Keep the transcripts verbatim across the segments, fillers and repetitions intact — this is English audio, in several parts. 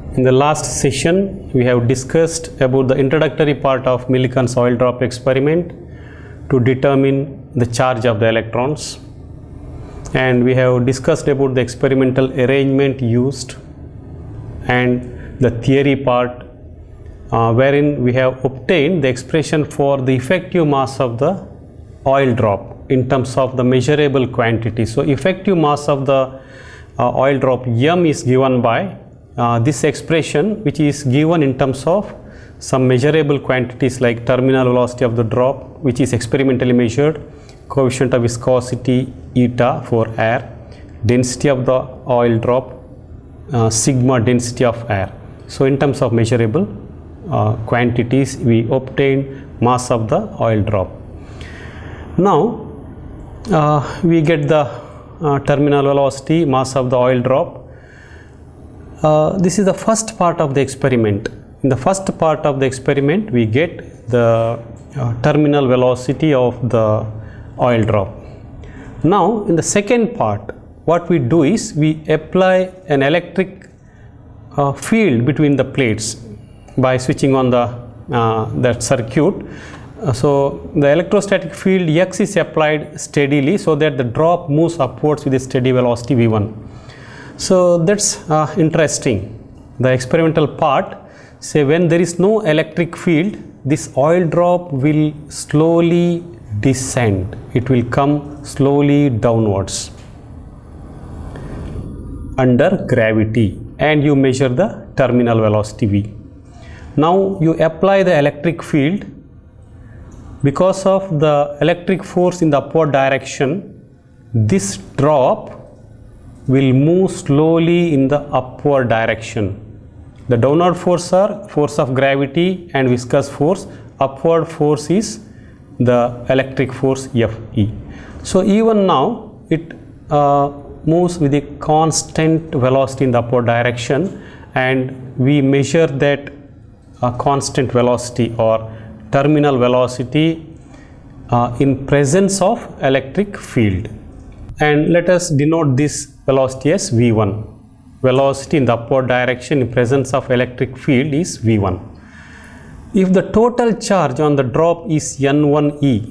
In the last session, we have discussed about the introductory part of Millikan's oil drop experiment to determine the charge of the electrons, and we have discussed about the experimental arrangement used and the theory part, uh, wherein we have obtained the expression for the effective mass of the oil drop in terms of the measurable quantity. So effective mass of the uh, oil drop m is given by uh, this expression, which is given in terms of some measurable quantities like terminal velocity of the drop, which is experimentally measured, coefficient of viscosity eta for air, density of the oil drop, uh, sigma density of air. So in terms of measurable uh, quantities, we obtain mass of the oil drop. Now uh, we get the uh, terminal velocity, mass of the oil drop. Uh, this is the first part of the experiment. In the first part of the experiment, we get the uh, terminal velocity of the oil drop. Now in the second part, what we do is we apply an electric uh, field between the plates by switching on the uh, that circuit. Uh, so the electrostatic field X is applied steadily so that the drop moves upwards with a steady velocity v one. So that's uh, interesting. The experimental part, say when there is no electric field, this oil drop will slowly descend. It will come slowly downwards under gravity, and you measure the terminal velocity v. Now you apply the electric field. Because of the electric force in the upward direction, this drop will move slowly in the upward direction. The downward force are force of gravity and viscous force. Upward force is the electric force Fe. So even now it uh, moves with a constant velocity in the upward direction, and we measure that uh, constant velocity or terminal velocity uh, in presence of electric field, and let us denote this velocity as v one. Velocity in the upward direction in presence of electric field is v one. If the total charge on the drop is N one E,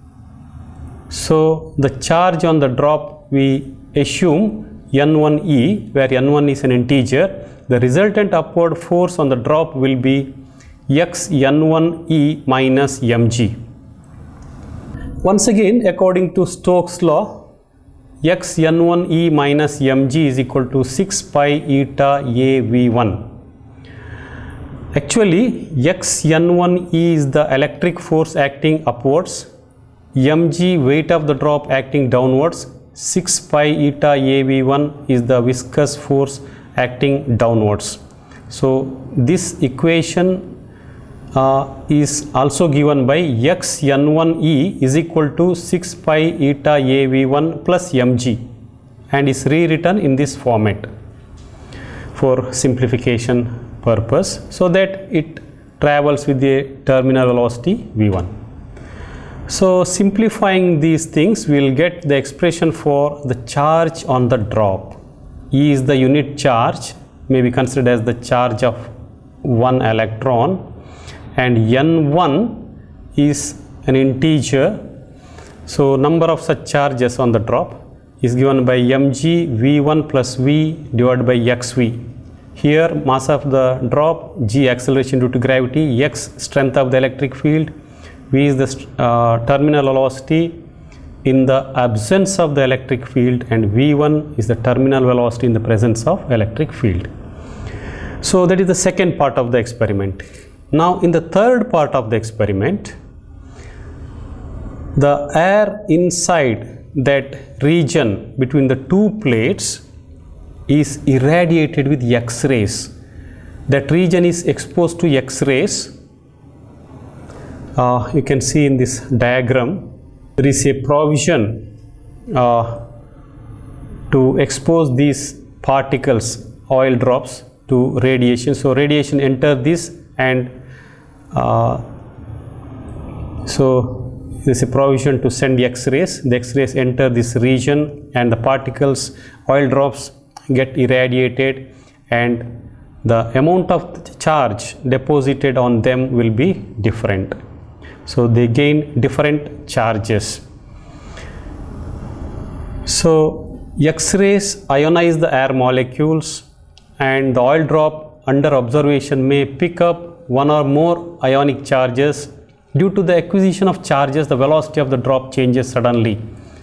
so the charge on the drop we assume N one E, where N one is an integer, the resultant upward force on the drop will be x N one E minus mg. Once again, according to Stokes' law, x N one E minus mg is equal to six pi eta a v one. Actually, x N one E is the electric force acting upwards, mg weight of the drop acting downwards, six pi eta a v one is the viscous force acting downwards. So this equation Uh, is also given by x N one E is equal to six pi eta a v one plus mg, and is rewritten in this format for simplification purpose, so that it travels with the terminal velocity v one. So simplifying these things, we will get the expression for the charge on the drop. E is the unit charge, may be considered as the charge of one electron, and N one is an integer. So number of such charges on the drop is given by mg v one plus v divided by xv. Here mass of the drop, g acceleration due to gravity, x strength of the electric field, v is the uh, terminal velocity in the absence of the electric field, and v one is the terminal velocity in the presence of electric field. So that is the second part of the experiment. Now in the third part of the experiment, the air inside that region between the two plates is irradiated with X-rays. That region is exposed to X-rays. Uh, you can see in this diagram, there is a provision uh, to expose these particles, oil drops, to radiation. So radiation enter this, and Uh, so there is a provision to send X-rays. The X-rays enter this region, and the particles, oil drops, get irradiated, and the amount of charge deposited on them will be different. So they gain different charges. So X-rays ionize the air molecules, and the oil drop under observation may pick up one or more ionic charges. Due to the acquisition of charges, the velocity of the drop changes suddenly.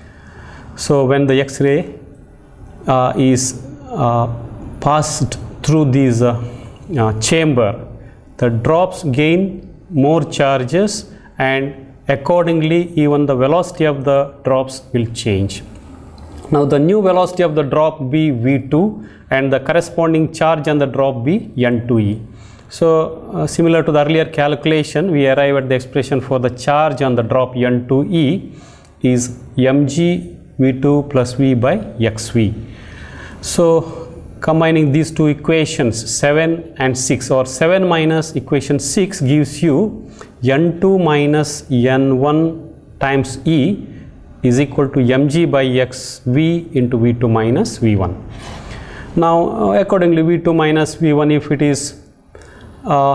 So when the X-ray uh, is uh, passed through this uh, uh, chamber, the drops gain more charges, and accordingly even the velocity of the drops will change. Now the new velocity of the drop be V two, and the corresponding charge on the drop be N two E. So uh, similar to the earlier calculation, we arrive at the expression for the charge on the drop N two E is mg V two plus V by xv. So combining these two equations, seven and six, or seven minus equation six gives you N two minus N one times E is equal to mg by xv into V two minus V one. Now uh, accordingly V two minus V one, if it is uh,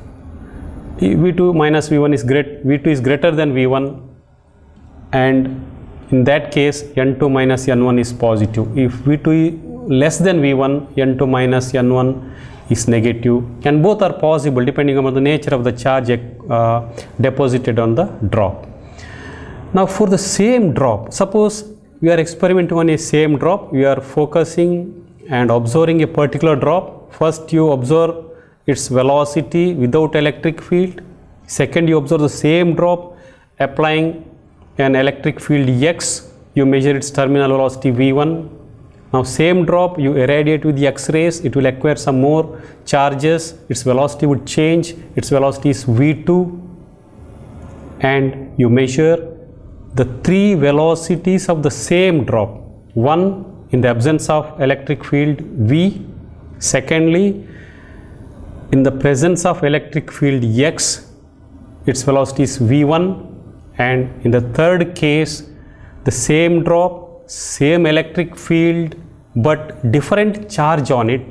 V two minus V one is great, V two is greater than V one, and in that case N two minus N one is positive. If V two is less than V one, N two minus N one is negative, and both are possible depending upon the nature of the charge uh, deposited on the drop. Now for the same drop, suppose we are experimenting on a same drop, we are focusing and observing a particular drop. First you observe its velocity without electric field. Second, you observe the same drop applying an electric field X, you measure its terminal velocity V one. Now same drop you irradiate with the X-rays, it will acquire some more charges, its velocity would change, its velocity is V two, and you measure the three velocities of the same drop. One, in the absence of electric field V. Secondly, in the presence of electric field X, its velocity is V one. And in the third case, the same drop, same electric field, but different charge on it.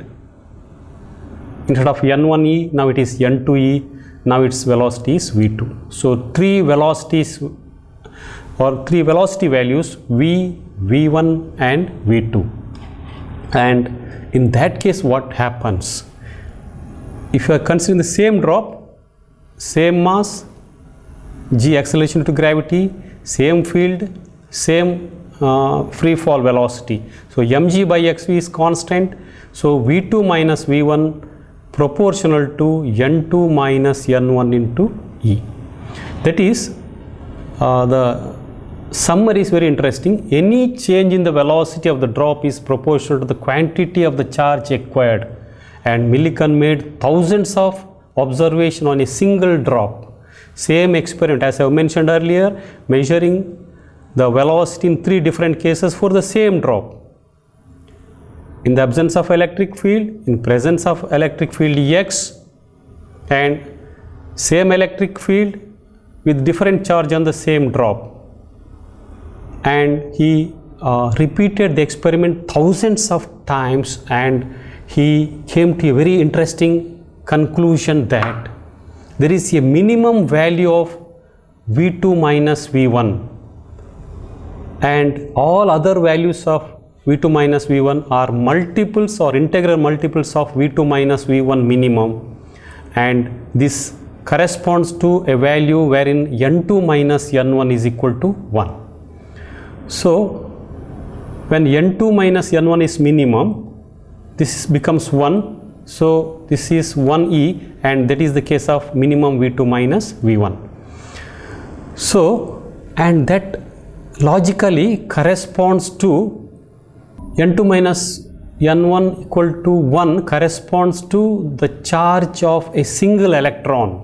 Instead of N one E, now it is N two E, now its velocity is V two. So three velocities or three velocity values, V, V one and V two. And in that case what happens? If you are considering the same drop, same mass, g acceleration to gravity, same field, same uh, free fall velocity. So mg by xv is constant. So V two minus V one proportional to N two minus N one into E. That is, uh, the summary is very interesting. Any change in the velocity of the drop is proportional to the quantity of the charge acquired. And Millikan made thousands of observations on a single drop. Same experiment as I have mentioned earlier, measuring the velocity in three different cases for the same drop. In the absence of electric field, in presence of electric field X, and same electric field with different charge on the same drop. And he uh, repeated the experiment thousands of times, and he came to a very interesting conclusion that there is a minimum value of V two minus V one, and all other values of V two minus V one are multiples or integral multiples of V two minus V one minimum, and this corresponds to a value wherein N two minus N one is equal to one. So when N two minus N one is minimum, this becomes one. So this is one E, and that is the case of minimum V two minus V one. So, and that logically corresponds to N two minus N one equal to one corresponds to the charge of a single electron.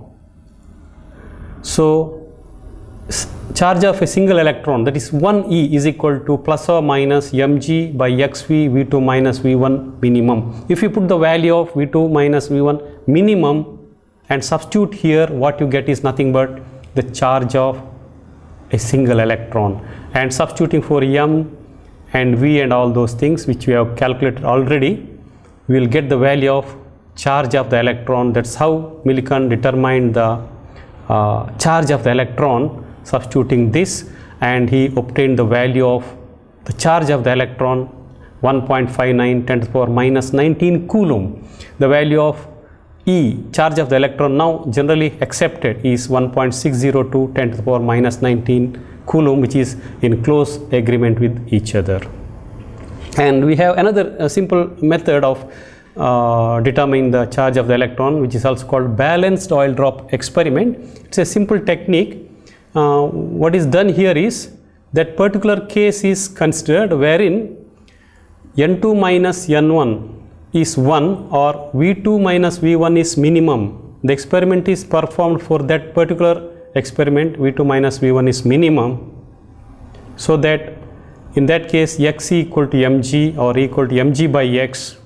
So charge of a single electron, that is one E, is equal to plus or minus mg by xv V two minus V one minimum. If you put the value of V two minus V one minimum and substitute here, what you get is nothing but the charge of a single electron, and substituting for m and v and all those things which we have calculated already, we will get the value of charge of the electron. That's how Millikan determined the uh, charge of the electron substituting this, and he obtained the value of the charge of the electron one point five nine ten to the power minus nineteen coulomb. The value of E, charge of the electron, now generally accepted, is one point six zero two ten to the power minus nineteen coulomb, which is in close agreement with each other. And we have another uh, simple method of uh, determining the charge of the electron, which is also called balanced oil drop experiment. It's a simple technique. Uh, what is done here is that particular case is considered wherein N two minus N one is one or V two minus V one is minimum. The experiment is performed for that particular experiment, V two minus V one is minimum, so that in that case X equal to mg or equal to mg by X,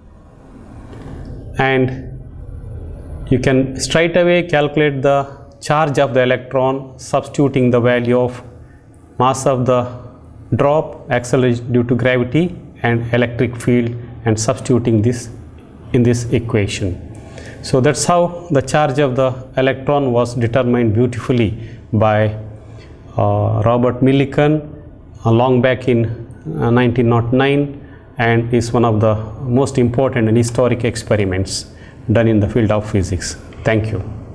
and you can straight away calculate the charge of the electron substituting the value of mass of the drop, acceleration due to gravity, and electric field, and substituting this in this equation. So that's how the charge of the electron was determined beautifully by uh, Robert Millikan uh, long back in uh, nineteen oh nine, and is one of the most important and historic experiments done in the field of physics. Thank you.